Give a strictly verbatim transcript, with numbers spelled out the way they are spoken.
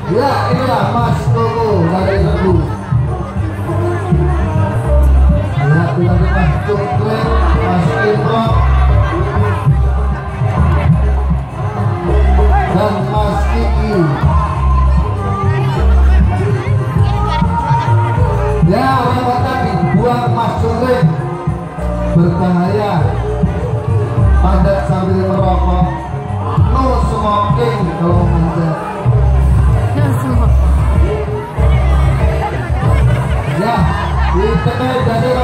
Ya, inilah Mas Koko dari Tebu. Ya, kita Mas Cuklet, Mas Imron, dan Mas Kiki. Ya, orang tadi buang Mas Cuklet berbahaya. Padat sambil merokok. No smoking kalau manjat. Ya, di tengah dari